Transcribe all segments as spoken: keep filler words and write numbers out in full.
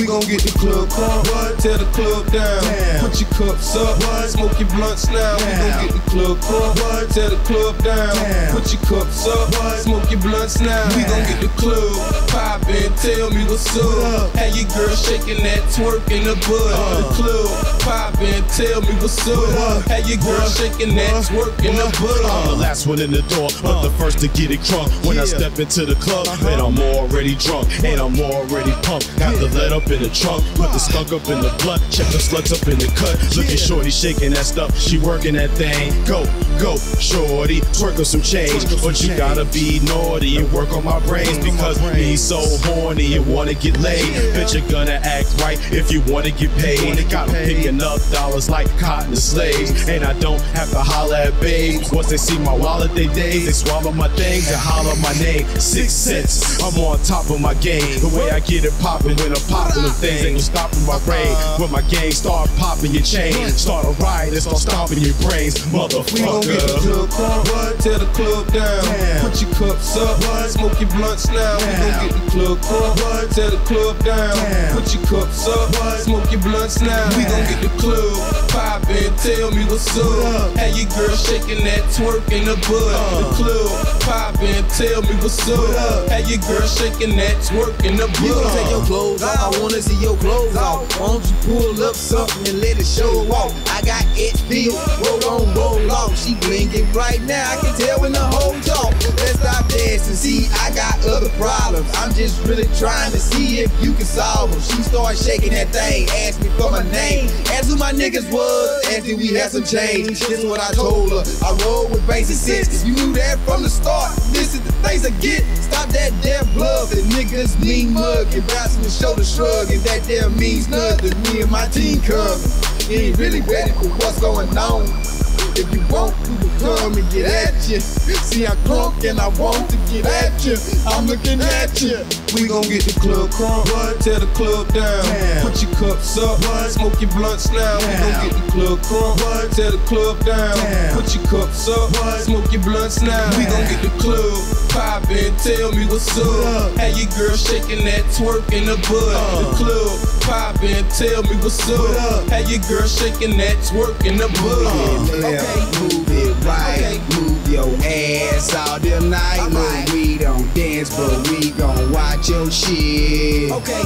gon' get the club crunk. What? Tear the club down. Damn. Put your cups up. What? Smoke your blunts now. Damn. We gon' get the club crunk. What? Tear the club down. Damn. Put your cups up. What? Smoke your blunts now. Damn. We gon' get the club poppin'. Tell me what's up. How your girl shaking that twerk in the butt. Uh. The club poppin'. Tell me what's up. How your girl shaking that twerk in the butt. I'm the last one in the door, but the first to get it crunk. When yeah. I step into the club, uh-huh. and I'm already drunk, and I'm already pumped. Got the lead up in the trunk, put the skunk up in the blunt, check the slugs up in the cut. Look at shorty shaking that stuff, she working that thing. Go, go, shorty, twerk on some change. But you gotta be naughty and work on my brains, because me so horny and wanna get laid. Bitch, you're gonna act right if you wanna get paid. Got them picking up dollars like cotton slaves, and I don't have to holler at babes. Once they see my wallet, they days, they swallow my things and holler my name. Six cents, I'm on top of my game. The way I get it poppin' when I'm poppin' them things, ain't no stopping my brain. When my gang start popping your chain, start a riot and start stomping your brains, motherfucker. We gon' get the club crunk. What? Tear the club down. Damn. Put your cups up. What? Smoke your blunts now. Damn. We gon' get the club crunk. What? Tear the club down. Damn. Put your cups up. What? Smoke your blunts now. Damn. We gon' get the club poppin'. Tell me what's up. How your girl shaking that twerk in the butt. Uh. The club poppin'. Tell me what's up. How your girl shaking that twerk in the butt. You gon' take your clothes off. I wanna see your clothes off. Why don't you pull up something and let it show off? I got it feel, roll on, roll off. She blinking right now, I can tell when the whole talk. Let's stop dancing, see, I got other problems. I'm just really trying to see if you can solve them. She started shaking that thing, asked me for my name, asked who my niggas was, asked if we had some change. This is what I told her, I roll with basic sense. If you knew that from the start, this is the things I get. Stop that damn bluff, and niggas mean mug, and bouncing the shoulder shrug, and that damn means nothing. Me and my team coming, ain't really ready for what's going on. If you want, you can come and get at you. See, I'm drunk and I want to get at you. I'm looking at you. We gon' get the club crunk. What? Tear the club down. Damn. Put your cups up. What? Smoke your blunts now. Damn. We gon' get the club crunk. What? Tear the club down. Damn. Put your cups up. What? Smoke your blunts now. Damn. We gon' get the club poppin'. Tell me what's up. How your girl shaking that twerk in the butt. Uh. The club poppin'. Tell me what's up. How your girl shaking that twerk in the butt. Uh. Okay, move it right, okay. Move your ass all the night. Right. Look, we don't dance, but we gon' watch your shit. Okay,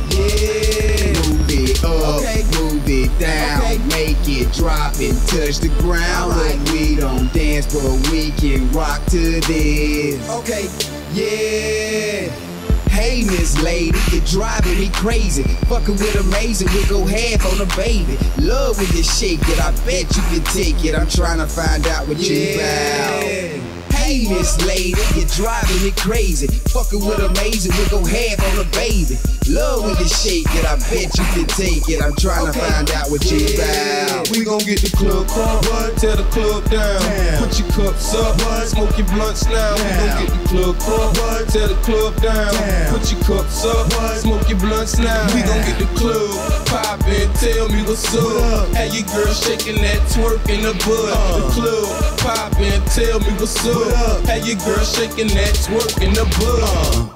yeah. Move it up, okay. Move it down, okay. Make it drop and touch the ground. Right. Look, we don't dance, but we can rock to this. Okay, yeah. Hey, Miss Lady, you're driving me crazy. Fucking with amazing, we go half on a baby. Love when you shake it, I bet you can take it. I'm trying to find out what yeah. you found. Hey, Miss Lady, you're driving me crazy. Fucking with amazing, we go half on a baby. Love when you shake it, I bet you can take it. I'm trying okay. to find out what yeah. you found. We gon' get the club crunk. What? Tear the club down. Damn. Put your cups up. What? Smoke your blunts now. Damn. We gon' get the club crunk. What? Tear the club down. Damn. Put your cups up. What? Smoke your blunts now. Damn. We gon' get the club poppin'. Tell me what's up. How your girl shaking that twerk in the butt. Uh. The club poppin'. Tell me what's up. How your girl shaking that twerk in the butt. Uh.